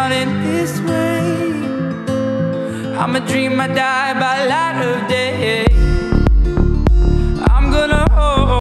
running this way. I'm a dream, I die by light of day.